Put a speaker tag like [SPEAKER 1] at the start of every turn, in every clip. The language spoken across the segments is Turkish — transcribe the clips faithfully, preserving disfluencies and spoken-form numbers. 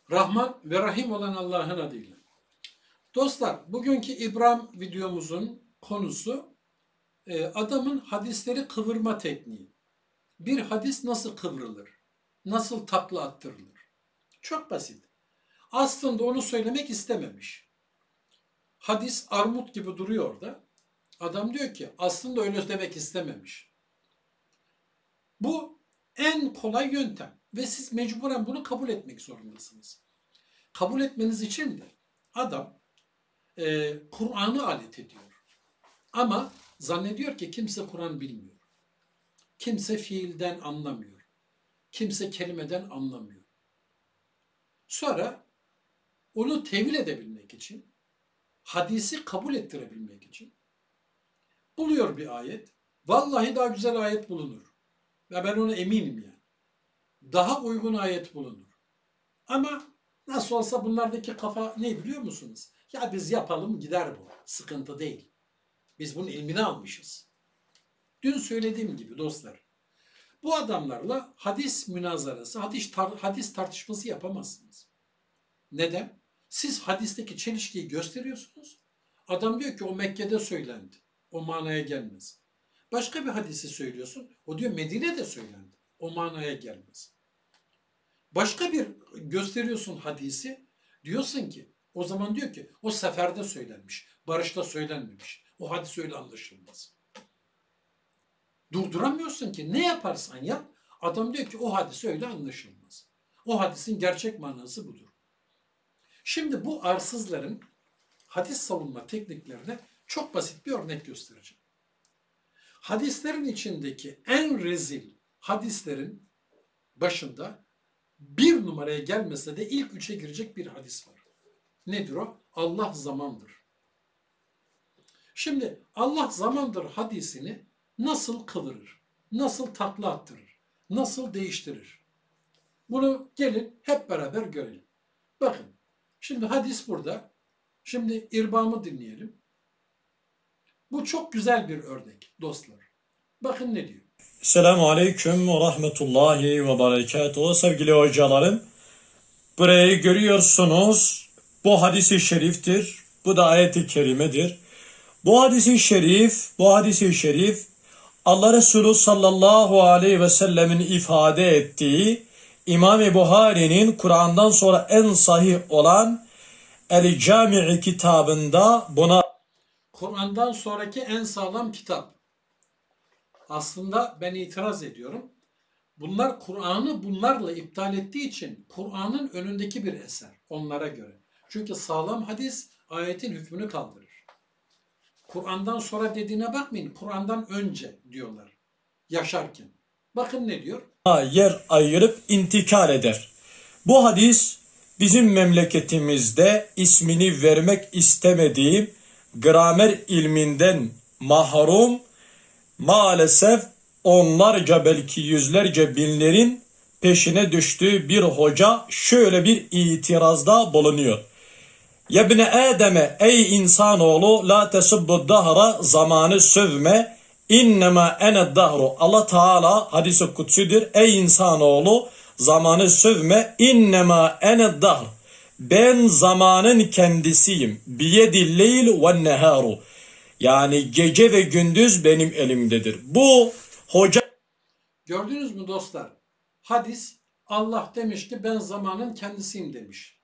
[SPEAKER 1] Rahman ve Rahim olan Allah'ın adıyla. Dostlar, bugünkü İbrahim videomuzun konusu e, adamın hadisleri kıvırma tekniği. Bir hadis nasıl kıvrılır? Nasıl takla attırılır? Çok basit. Aslında onu söylemek istememiş. Hadis armut gibi duruyor orada. Adam diyor ki aslında öyle demek istememiş. Bu en kolay yöntem ve siz mecburen bunu kabul etmek zorundasınız. Kabul etmeniz için de adam e, Kur'an'ı alet ediyor. Ama zannediyor ki kimse Kur'an bilmiyor. Kimse fiilden anlamıyor. Kimse kelimeden anlamıyor. Sonra onu tevil edebilmek için, hadisi kabul ettirebilmek için buluyor bir ayet. Vallahi daha güzel ayet bulunur. Ve ben ona eminim yani. Daha uygun ayet bulunur. Ama nasıl olsa bunlardaki kafa ne biliyor musunuz? Ya biz yapalım gider bu. Sıkıntı değil. Biz bunun ilmini almışız. Dün söylediğim gibi dostlar. Bu adamlarla hadis münazarası, hadis, tar hadis tartışması yapamazsınız. Neden? Siz hadisteki çelişkiyi gösteriyorsunuz. Adam diyor ki o Mekke'de söylendi. O manaya gelmez. Başka bir hadisi söylüyorsun. O diyor Medine'de söylendi. O manaya gelmez. Başka bir gösteriyorsun hadisi. Diyorsun ki o zaman diyor ki o seferde söylenmiş. Barışta söylenmemiş. O hadis öyle anlaşılmaz. Durduramıyorsun ki ne yaparsan yap. Adam diyor ki o hadis öyle anlaşılmaz. O hadisin gerçek manası budur. Şimdi bu arsızların hadis savunma tekniklerine çok basit bir örnek göstereceğim. Hadislerin içindeki en rezil hadislerin başında bir numaraya gelmese de ilk üçe girecek bir hadis var. Nedir o? Allah zamandır. Şimdi Allah zamandır hadisini nasıl kıvırır? Nasıl takla attırır? Nasıl değiştirir? Bunu gelin hep beraber görelim. Bakın. Şimdi hadis burada. Şimdi irbamı dinleyelim. Bu çok güzel bir örnek dostlar. Bakın ne diyor.
[SPEAKER 2] Selamun Aleyküm ve Rahmetullahi ve Berekatuhu. Sevgili hocalarım, burayı görüyorsunuz. Bu hadis-i şeriftir. Bu da ayet-i kerimedir. Bu hadis-i şerif, bu hadis-i şerif Allah Resulü sallallahu aleyhi ve sellemin ifade ettiği İmam-ı Buhari'nin Kur'an'dan sonra en sahih olan El-Cami' kitabında buna
[SPEAKER 1] Kur'an'dan sonraki en sağlam kitap. Aslında ben itiraz ediyorum. Bunlar Kur'an'ı bunlarla iptal ettiği için Kur'an'ın önündeki bir eser onlara göre. Çünkü sağlam hadis ayetin hükmünü kaldırır. Kur'an'dan sonra dediğine bakmayın. Kur'an'dan önce diyorlar. Yaşarken. Bakın ne diyor?
[SPEAKER 2] Yer ayırıp intikal eder. Bu hadis bizim memleketimizde ismini vermek istemediğim gramer ilminden mahrum maalesef onlarca belki yüzlerce binlerin peşine düştüğü bir hoca şöyle bir itirazda bulunuyor. Ya bine Adem'e ey insanoğlu la tesubbu dahra zamanı sövme innema ene dahru. Allah Teala hadis-i kutsidir. Ey insanoğlu zamanı sövme innema ene dahr. Ben zamanın kendisiyim. Biyedil leyl ve neharu. Yani gece ve gündüz benim elimdedir. Bu hoca...
[SPEAKER 1] Gördünüz mü dostlar? Hadis Allah demiş ki ben zamanın kendisiyim demiş.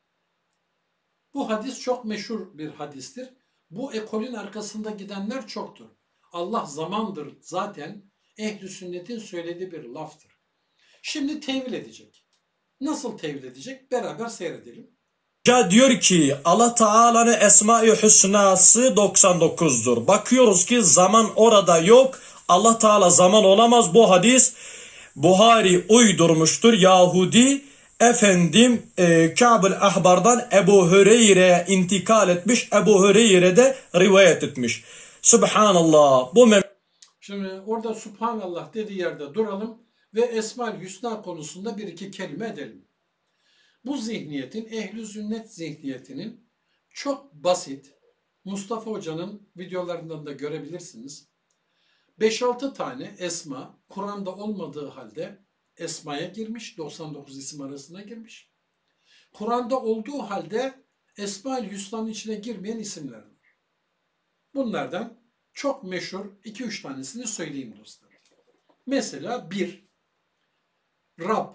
[SPEAKER 1] Bu hadis çok meşhur bir hadistir. Bu ekolün arkasında gidenler çoktur. Allah zamandır zaten ehl-i sünnetin söylediği bir laftır. Şimdi tevil edecek. Nasıl tevil edecek? Beraber seyredelim.
[SPEAKER 2] Hoca diyor ki Allah Teala'nın Esma-i Hüsnası doksan dokuzdur. Bakıyoruz ki zaman orada yok. Allah Teala zaman olamaz. Bu hadis Buhari uydurmuştur. Yahudi efendim e, Kâb-ül Ahbar'dan Ebu Hüreyre'ye intikal etmiş. Ebu Hüreyre de rivayet etmiş. Subhanallah. Bu mem
[SPEAKER 1] Şimdi orada Subhanallah dediği yerde duralım ve Esma-ül Hüsna konusunda bir iki kelime edelim. Bu zihniyetin, ehl-i sünnet zihniyetinin çok basit, Mustafa Hoca'nın videolarından da görebilirsiniz. beş altı tane esma Kur'an'da olmadığı halde esmaya girmiş, doksan dokuz isim arasına girmiş. Kur'an'da olduğu halde Esma-ül Hüsna'nın içine girmeyen isimler var. Bunlardan çok meşhur iki üç tanesini söyleyeyim dostlar. Mesela bir, Rab.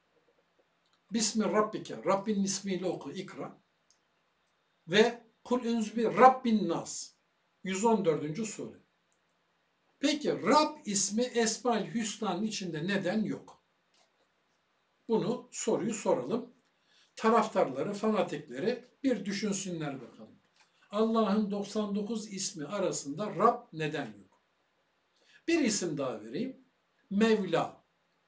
[SPEAKER 1] Bismi Rabbike. Rabbin ismiyle oku, ikra. Ve Kul enzübi Rabbin Nas. yüz on dördüncü sure. Peki Rab ismi Esma-ül Hüsna'nın içinde neden yok? Bunu soruyu soralım. Taraftarları, fanatikleri bir düşünsünler bakalım. Allah'ın doksan dokuz ismi arasında Rab neden yok? Bir isim daha vereyim. Mevla.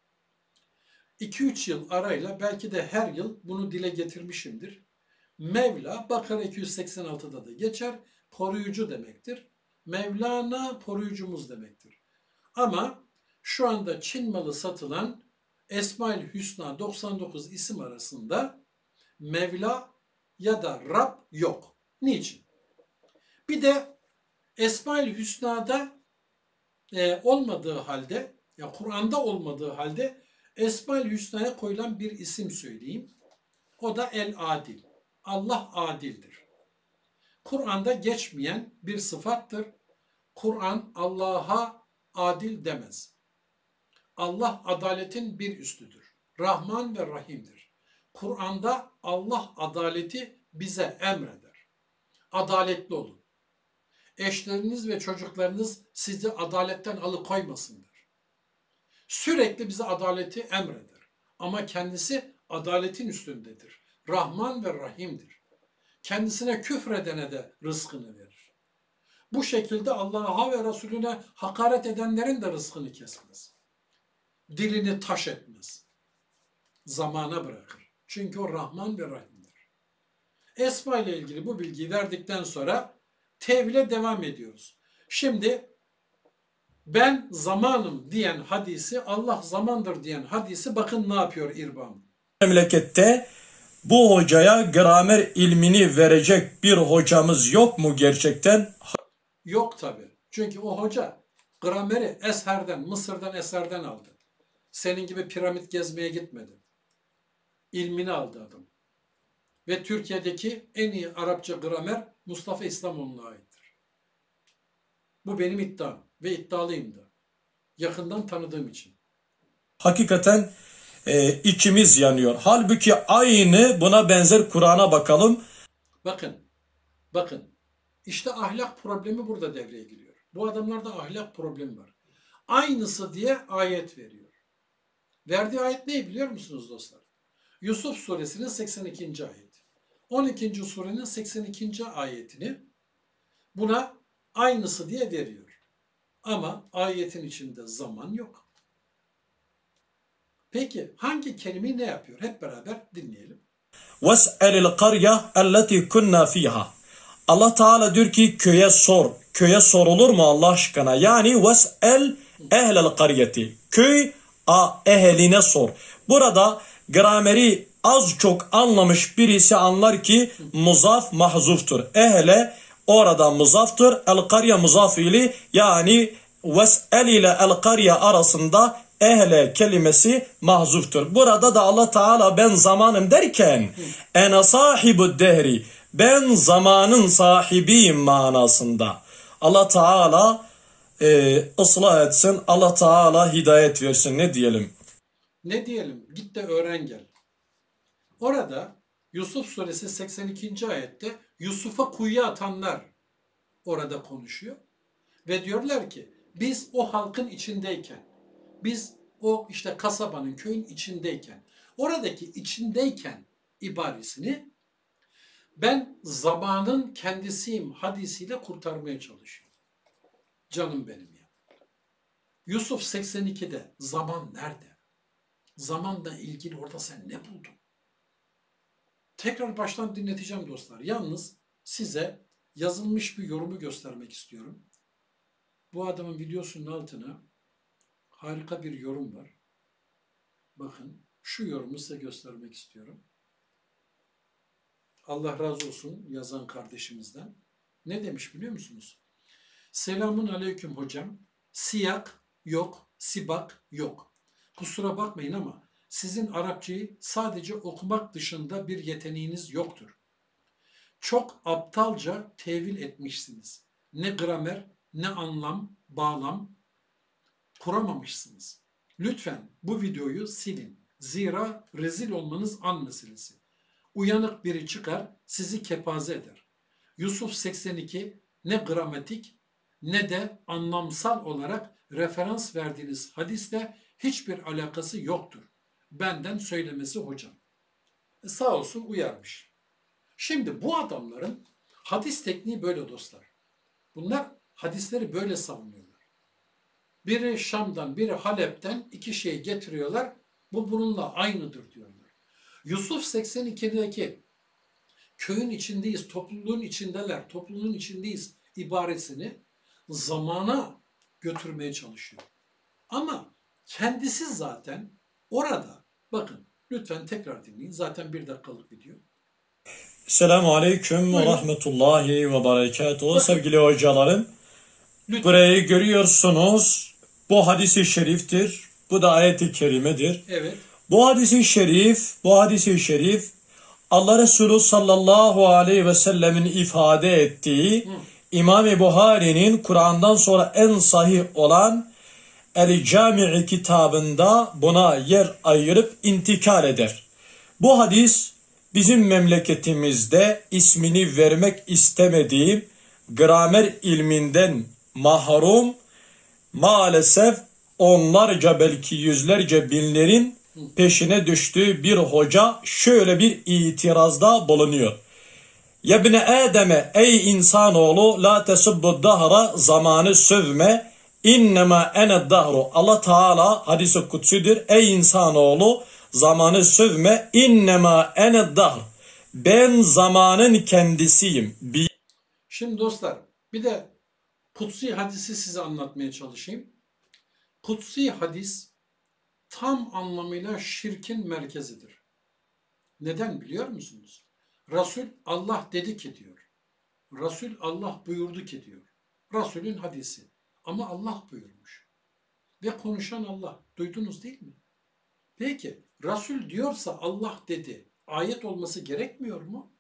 [SPEAKER 1] iki üç yıl arayla belki de her yıl bunu dile getirmişimdir. Mevla Bakara iki yüz seksen altıda da geçer. Koruyucu demektir. Mevlana koruyucumuz demektir. Ama şu anda Çin malı satılan Esma-ül Hüsna doksan dokuz isim arasında Mevla ya da Rab yok. Niçin? Bir de Esma-ül Hüsna'da e, olmadığı halde, ya Kur'an'da olmadığı halde Esma-ül Hüsna'ya koyulan bir isim söyleyeyim. O da El-Adil. Allah adildir. Kur'an'da geçmeyen bir sıfattır. Kur'an Allah'a adil demez. Allah adaletin bir üstüdür. Rahman ve Rahim'dir. Kur'an'da Allah adaleti bize emreder. Adaletli olun. Eşleriniz ve çocuklarınız sizi adaletten alıkoymasınlar. Sürekli bize adaleti emreder. Ama kendisi adaletin üstündedir. Rahman ve Rahim'dir. Kendisine küfredene de rızkını verir. Bu şekilde Allah'a ve Resulüne hakaret edenlerin de rızkını kesmez. Dilini taş etmez. Zamana bırakır. Çünkü o Rahman ve Rahim'dir. Esma ile ilgili bu bilgiyi verdikten sonra tevhile devam ediyoruz. Şimdi ben zamanım diyen hadisi, Allah zamandır diyen hadisi bakın ne yapıyor İrbam.
[SPEAKER 2] Memlekette bu hocaya gramer ilmini verecek bir hocamız yok mu gerçekten?
[SPEAKER 1] Yok tabii. Çünkü o hoca grameri Esher'den, Mısır'dan, Eser'den aldı. Senin gibi piramit gezmeye gitmedi. İlmini aldı adam. Ve Türkiye'deki en iyi Arapça gramer Mustafa İslamoğlu'na aittir. Bu benim iddiam ve iddialıyım da. Yakından tanıdığım için.
[SPEAKER 2] Hakikaten e, içimiz yanıyor. Halbuki aynı buna benzer Kur'an'a bakalım.
[SPEAKER 1] Bakın, bakın. İşte ahlak problemi burada devreye giriyor. Bu adamlarda ahlak problemi var. Aynısı diye ayet veriyor. Verdiği ayet ne biliyor musunuz dostlar? Yusuf suresinin seksen ikinci ayeti. on ikinci surenin seksen ikinci ayetini buna aynısı diye veriyor. Ama ayetin içinde zaman yok. Peki hangi kelimeyi ne yapıyor? Hep beraber dinleyelim.
[SPEAKER 2] وَاسْأَلِ الْقَرْيَةَ الَّتِي كُنَّا فِيهَا. Allah Teala diyor ki köye sor. Köye sorulur mu Allah aşkına? Yani وَاسْأَلْ اَهْلَ الْقَرْيَةِ. Köy a ehline sor. Burada grameri az çok anlamış birisi anlar ki muzaf mahzuftur. Ehle orada muzaftır. El-karya muzaf ili yani ves'el ile el-karya arasında ehle kelimesi mahzuftur. Burada da Allah Teala ben zamanım derken ene sahibu dehri ben zamanın sahibiyim manasında. Allah Teala e, ıslah etsin. Allah Teala hidayet versin. Ne diyelim?
[SPEAKER 1] Ne diyelim? Git de öğren gel. Orada Yusuf suresi seksen ikinci ayette Yusuf'a kuyuya atanlar orada konuşuyor. Ve diyorlar ki biz o halkın içindeyken, biz o işte kasabanın, köyün içindeyken, oradaki içindeyken ibaresini ben zamanın kendisiyim hadisiyle kurtarmaya çalışıyorum. Canım benim ya. Yusuf seksen ikide zaman nerede? Zamanla ilgili orada sen ne buldun? Tekrar baştan dinleteceğim dostlar. Yalnız size yazılmış bir yorumu göstermek istiyorum. Bu adamın videosunun altına harika bir yorum var. Bakın şu yorumu size göstermek istiyorum. Allah razı olsun yazan kardeşimizden. Ne demiş biliyor musunuz? Selamun aleyküm hocam. Siyak yok, sibak yok. Kusura bakmayın ama sizin Arapçayı sadece okumak dışında bir yeteneğiniz yoktur. Çok aptalca tevil etmişsiniz. Ne gramer, ne anlam, bağlam kuramamışsınız. Lütfen bu videoyu silin. Zira rezil olmanız an meselesi. Uyanık biri çıkar, sizi kepaze eder. Yusuf seksen iki ne gramatik ne de anlamsal olarak referans verdiğiniz hadisle hiçbir alakası yoktur. Benden söylemesi hocam. E sağ olsun uyarmış. Şimdi bu adamların hadis tekniği böyle dostlar. Bunlar hadisleri böyle savunuyorlar. Biri Şam'dan, biri Halep'ten iki şey getiriyorlar. Bu bununla aynıdır diyorlar. Yusuf seksen ikideki köyün içindeyiz, topluluğun içindeler, topluluğun içindeyiz ibaresini zamana götürmeye çalışıyor. Ama kendisi zaten orada, bakın lütfen tekrar dinleyin, zaten bir dakikalık video.
[SPEAKER 2] Selamun Aleyküm ve Rahmetullahi ve Berekatuhu. Sevgili hocalarım, lütfen. Burayı görüyorsunuz. Bu hadis-i şeriftir. Bu da ayet-i kerimedir.
[SPEAKER 1] Evet.
[SPEAKER 2] Bu hadis-i şerif, bu hadis-i şerif Allah Resulü sallallahu aleyhi ve sellemin ifade ettiği Hı. İmam-ı Buhari'nin Kur'an'dan sonra en sahih olan El-Cami' kitabında buna yer ayırıp intikal eder. Bu hadis bizim memleketimizde ismini vermek istemediğim gramer ilminden mahrum, maalesef onlarca belki yüzlerce binlerin peşine düştüğü bir hoca şöyle bir itirazda bulunuyor. Yebne Adem'e, ey insanoğlu, la tesubbu dahra, zamanı sövme, innema ene dahru. Allah Teala hadis-i kutsidir. Ey insanoğlu, zamanı sövme, innema ene dahr. Ben zamanın kendisiyim.
[SPEAKER 1] Şimdi dostlar, bir de kutsi hadisi size anlatmaya çalışayım. Kutsi hadis tam anlamıyla şirkin merkezidir. Neden biliyor musunuz? Resul Allah dedi ki diyor. Resul Allah buyurdu ki diyor. Resulün hadisi. Ama Allah buyurmuş. Ve konuşan Allah. Duydunuz değil mi? Peki Resul diyorsa Allah dedi. Ayet olması gerekmiyor mu?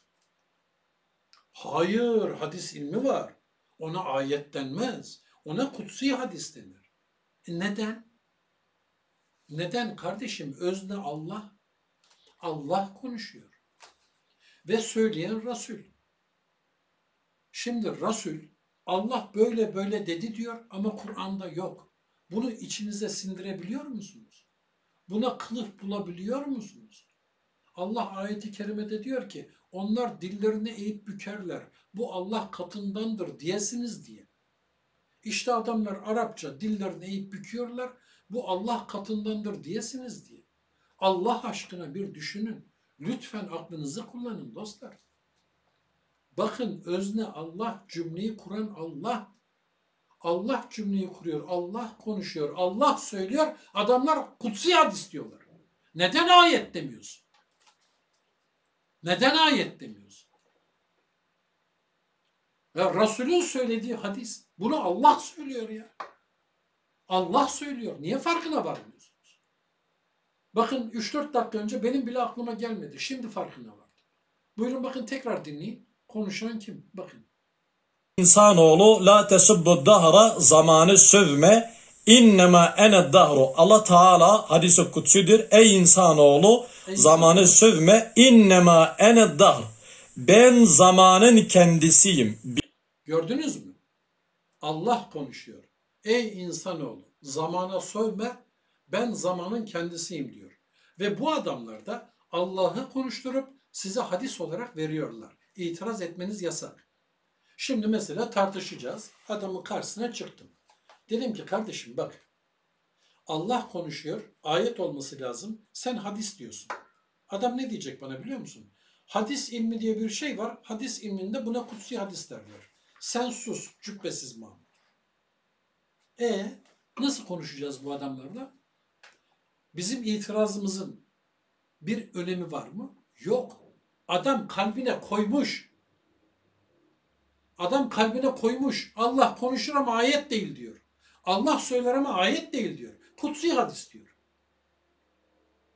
[SPEAKER 1] Hayır, hadis ilmi var. Ona ayet denmez. Ona kutsi hadis denir. E neden? Neden kardeşim? Özne Allah. Allah konuşuyor. Ve söyleyen Resul. Şimdi Resul Allah böyle böyle dedi diyor ama Kur'an'da yok. Bunu içinize sindirebiliyor musunuz? Buna kılıf bulabiliyor musunuz? Allah ayeti kerimede diyor ki onlar dillerini eğip bükerler. Bu Allah katındandır diyesiniz diye. İşte adamlar Arapça dillerini eğip büküyorlar. Bu Allah katındandır diyesiniz diye. Allah aşkına bir düşünün. Lütfen aklınızı kullanın dostlar. Bakın özne Allah, cümleyi kuran Allah. Allah cümleyi kuruyor, Allah konuşuyor, Allah söylüyor. Adamlar kutsi hadis diyorlar. Neden ayet demiyorsun? Neden ayet demiyorsun? Ya Resulün söylediği hadis. Bunu Allah söylüyor ya. Allah söylüyor. Niye farkına varmıyorsunuz? Bakın üç dört dakika önce benim bile aklıma gelmedi. Şimdi farkına vardım. Buyurun bakın tekrar dinleyin. Konuşan kim? Bakın.
[SPEAKER 2] İnsanoğlu la tesubbu dahra, zamanı sövme, innema ene dahru. Allah Teala hadis-i kutsidir. Ey insanoğlu, Ey zamanı insanoğlu. sövme, innema ene dahr. Ben zamanın kendisiyim.
[SPEAKER 1] Gördünüz mü? Allah konuşuyor. Ey insanoğlu, zamana sövme, ben zamanın kendisiyim diyor. Ve bu adamlar da Allah'ı konuşturup size hadis olarak veriyorlar. İtiraz etmeniz yasak. Şimdi mesela tartışacağız. Adamın karşısına çıktım. Dedim ki kardeşim bak. Allah konuşuyor. Ayet olması lazım. Sen hadis diyorsun. Adam ne diyecek bana biliyor musun? Hadis ilmi diye bir şey var. Hadis ilminde buna kutsi hadis derler. Sen sus cübbesiz Mahmut. E nasıl konuşacağız bu adamlarla? Bizim itirazımızın bir önemi var mı? Yok. Adam kalbine koymuş. Adam kalbine koymuş. Allah konuşur ama ayet değil diyor. Allah söyler ama ayet değil diyor. Kutsi hadis diyor.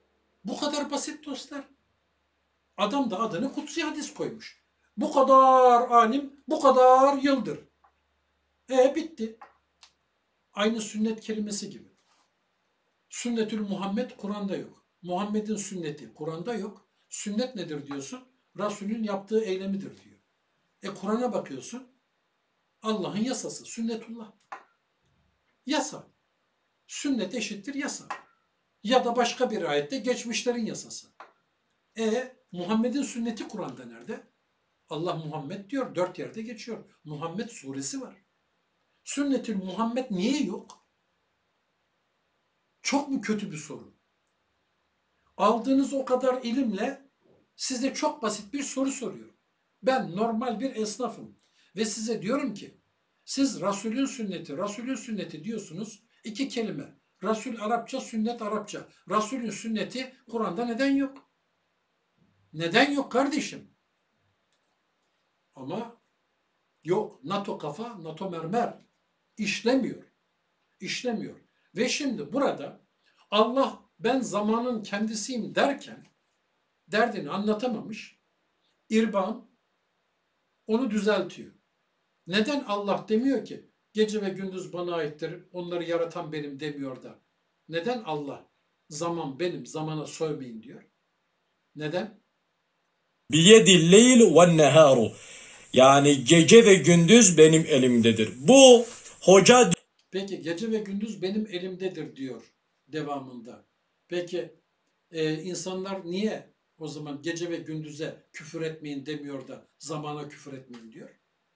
[SPEAKER 1] Bu kadar basit dostlar. Adam da adını kutsi hadis koymuş. Bu kadar alim, bu kadar yıldır. E bitti. Aynı sünnet kelimesi gibi. Sünnetül Muhammed Kur'an'da yok. Muhammed'in sünneti Kur'an'da yok. Sünnet nedir diyorsun? Resulün yaptığı eylemidir diyor. E Kur'an'a bakıyorsun. Allah'ın yasası. Sünnetullah. Yasa. Sünnet eşittir yasa. Ya da başka bir ayette geçmişlerin yasası. E Muhammed'in sünneti Kur'an'da nerede? Allah Muhammed diyor. Dört yerde geçiyor. Muhammed suresi var. Sünnetül Muhammed niye yok? Çok mu kötü bir soru? Aldığınız o kadar ilimle size çok basit bir soru soruyorum. Ben normal bir esnafım ve size diyorum ki siz Resulün sünneti, Resulün sünneti diyorsunuz. İki kelime. Resul Arapça, sünnet Arapça. Resulün sünneti Kur'an'da neden yok? Neden yok kardeşim? Ama yok. NATO kafa, NATO mermer. İşlemiyor. İşlemiyor. Ve şimdi burada Allah ben zamanın kendisiyim derken derdini anlatamamış. İrban onu düzeltiyor. Neden Allah demiyor ki gece ve gündüz bana aittir, onları yaratan benim demiyor da. Neden Allah zaman benim, zamana sövmeyin diyor? Neden?
[SPEAKER 2] Biyedil leyl ve neharu. Yani gece ve gündüz benim elimdedir. Bu hoca
[SPEAKER 1] Peki gece ve gündüz benim elimdedir diyor devamında. Peki e, insanlar niye o zaman gece ve gündüze küfür etmeyin demiyor da zamana küfür etmeyin diyor?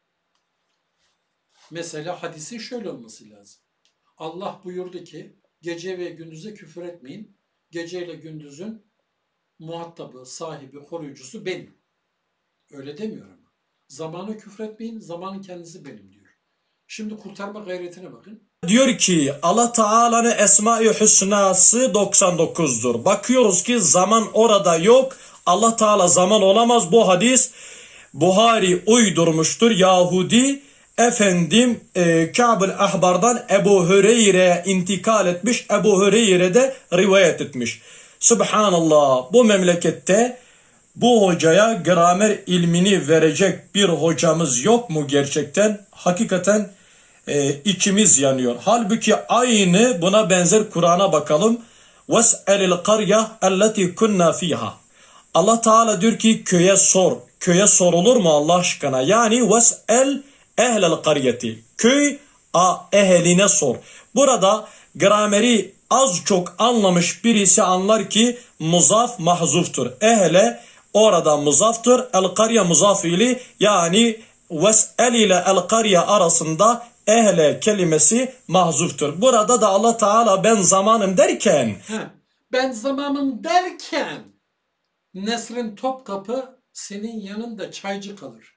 [SPEAKER 1] Mesela hadisin şöyle olması lazım. Allah buyurdu ki gece ve gündüze küfür etmeyin. Geceyle gündüzün muhatabı, sahibi, koruyucusu benim. Öyle demiyor ama. Zamana küfür etmeyin, zamanın kendisi benim diyor. Şimdi kurtarma gayretine bakın.
[SPEAKER 2] diyor ki Allah Teala'nın Esma-i Hüsnası doksan dokuzdur. Bakıyoruz ki zaman orada yok. Allah Teala zaman olamaz. Bu hadis Buhari uydurmuştur. Yahudi efendim e, Ka'b-ül Ahbar'dan Ebu Hüreyre intikal etmiş. Ebu Hüreyre de rivayet etmiş. Subhanallah, bu memlekette bu hocaya gramer ilmini verecek bir hocamız yok mu gerçekten? Hakikaten e, içimiz yanıyor. Halbuki aynı buna benzer Kur'an'a bakalım. وَاسْأَلِ الْقَرْيَةِ الَّتِي كُنَّا فِيهَا. Allah Teala diyor ki köye sor. Köye sorulur mu Allah aşkına? Yani وَاسْأَلْ اَهْلَ الْقَرْيَةِ. Köy a, ehline sor. Burada grameri az çok anlamış birisi anlar ki muzaf mahzuftur. Ehle orada muzaftır. El-karya muzaf ili, yani ves'el ile el-karya arasında ehle kelimesi mahzuftur. Burada da Allah Teala ben zamanım derken
[SPEAKER 1] Ha, ben zamanım derken Nesrin Topkapı senin yanında çaycı kalır.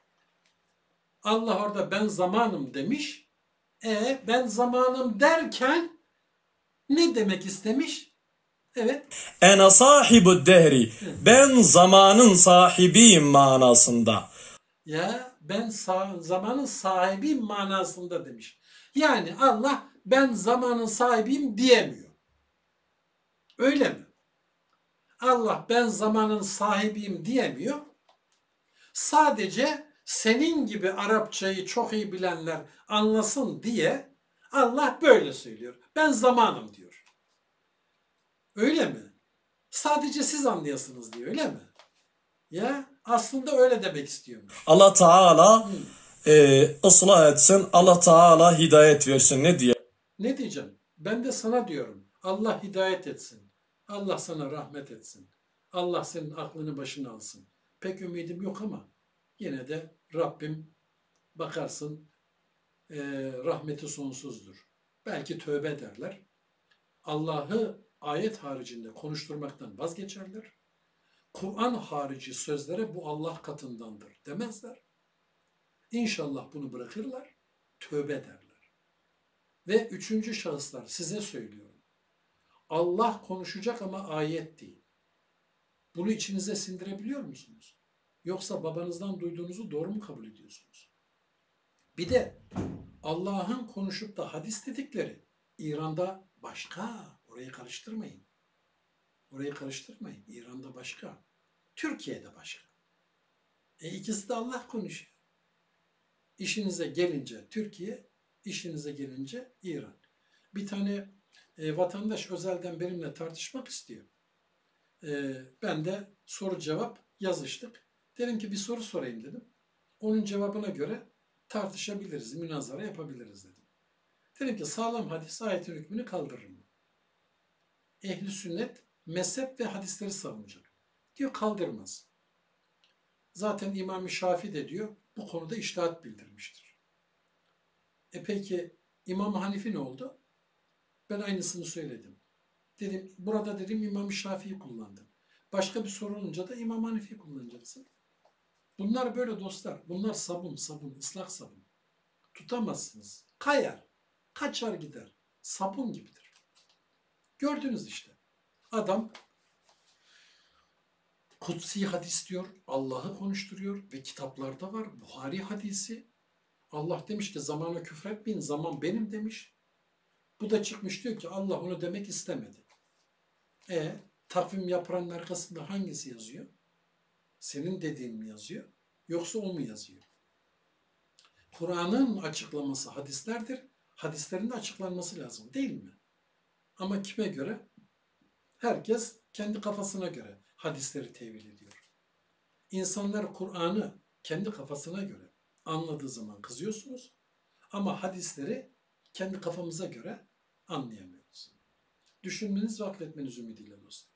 [SPEAKER 1] Allah orada ben zamanım demiş. E ben zamanım derken ne demek istemiş? Evet.
[SPEAKER 2] ene sahibu dehri, ben zamanın sahibiyim manasında.
[SPEAKER 1] Ya ben sa- zamanın sahibiyim manasında demiş. Yani Allah ben zamanın sahibiyim diyemiyor. Öyle mi? Allah ben zamanın sahibiyim diyemiyor. Sadece senin gibi Arapçayı çok iyi bilenler anlasın diye Allah böyle söylüyor. Ben zamanım diyor. Öyle mi? Sadece siz anlayasınız diyor, öyle mi? Ya aslında öyle demek istiyormuş.
[SPEAKER 2] Allah Teala e, ıslah etsin. Allah Teala hidayet versin. Ne diye?
[SPEAKER 1] Ne diyeceğim? Ben de sana diyorum. Allah hidayet etsin. Allah sana rahmet etsin. Allah senin aklını başına alsın. Pek ümidim yok ama yine de Rabbim bakarsın e, rahmeti sonsuzdur. Belki tövbe ederler. Allah'ı ayet haricinde konuşturmaktan vazgeçerler. Kur'an harici sözlere bu Allah katındandır demezler. İnşallah bunu bırakırlar, tövbe ederler. Ve üçüncü şahıslar size söylüyorum. Allah konuşacak ama ayet değil. Bunu içinize sindirebiliyor musunuz? Yoksa babanızdan duyduğunuzu doğru mu kabul ediyorsunuz? Bir de Allah'ın konuşup da hadis dedikleri İran'da başka, orayı karıştırmayın. Orayı karıştırmayın. İran'da başka. Türkiye'de başka. E ikisi de Allah konuşuyor. İşinize gelince Türkiye, işinize gelince İran. Bir tane e, vatandaş özelden benimle tartışmak istiyor. E, ben de soru cevap yazıştık. Dedim ki bir soru sorayım dedim. Onun cevabına göre tartışabiliriz, münazara yapabiliriz dedim. Dedim ki sağlam hadis ayetin hükmünü kaldırır mı? Ehli sünnet mezhep ve hadisleri savunacak. Diyor kaldırmaz. Zaten İmam-ı Şafii de diyor bu konuda içtihat bildirmiştir. E peki İmam Hanifi ne oldu? Ben aynısını söyledim. Dedim burada dedim İmam-ı Şafii'yi kullandım. Başka bir soru olunca da İmam Hanifi'yi kullanacaksın. Bunlar böyle dostlar. Bunlar sabun, sabun, ıslak sabun. Tutamazsınız. Kayar, kaçar gider. Sabun gibidir. Gördünüz işte. Adam kutsi hadis diyor, Allah'ı konuşturuyor ve kitaplarda var. Buhari hadisi. Allah demiş ki zamana küfretmeyin, zaman benim demiş. Bu da çıkmış diyor ki Allah onu demek istemedi. E takvim yaprağının arkasında hangisi yazıyor? Senin dediğin mi yazıyor? Yoksa o mu yazıyor? Kur'an'ın açıklaması hadislerdir. Hadislerin de açıklanması lazım değil mi? Ama kime göre? Herkes kendi kafasına göre hadisleri tevil ediyor. İnsanlar Kur'an'ı kendi kafasına göre anladığı zaman kızıyorsunuz. Ama hadisleri kendi kafamıza göre anlayamıyoruz. Düşünmeniz ve akletmeniz ümidiyle dostlar.